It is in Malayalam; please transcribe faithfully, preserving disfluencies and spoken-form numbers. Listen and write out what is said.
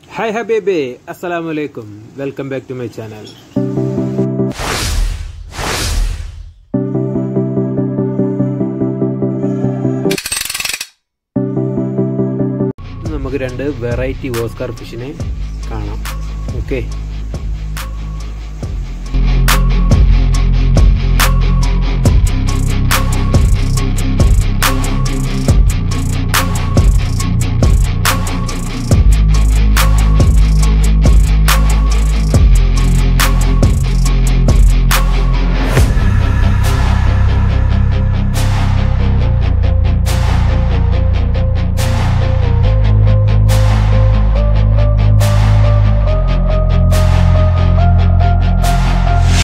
Hi Habibi, Assalamu alaikum. Welcome back to my channel. നമുക്ക് രണ്ട് വെറൈറ്റി ഓസ്കാർ ഫിഷിനെ കാണാം. ഓക്കെ.